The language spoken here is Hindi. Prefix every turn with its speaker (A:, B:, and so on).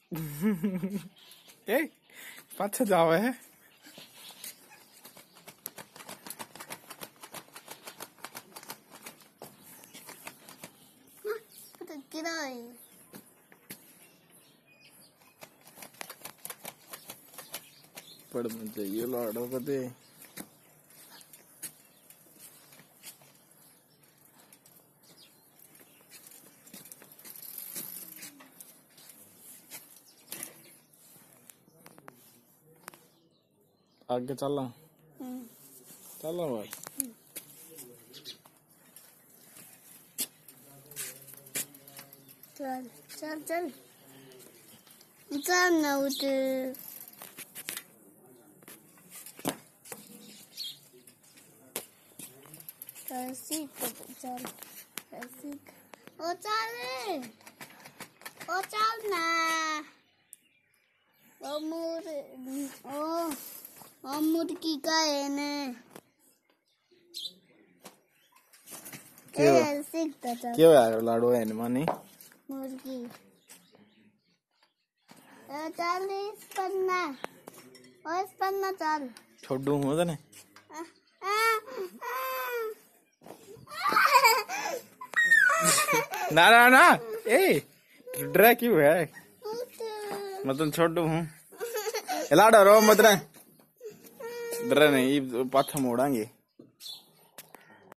A: ए पाछे जावे है पढ़ना चाहिए लाडो कदे आगे चलना चलना भाई
B: चल चल चल चल ना उठ सीख चल सीख ओ चल ना ओ मुर्गी का है ने सीखता चल
A: क्यों यार लाडो है मानी
B: मुर्गी चल इस पन्ना चल
A: छोड़ू हूँ तने ना ना ना ए डरा क्यों है मतलब छोड़ू हूँ लाडो रो मत डरा नहीं पाथा मोड़ांगे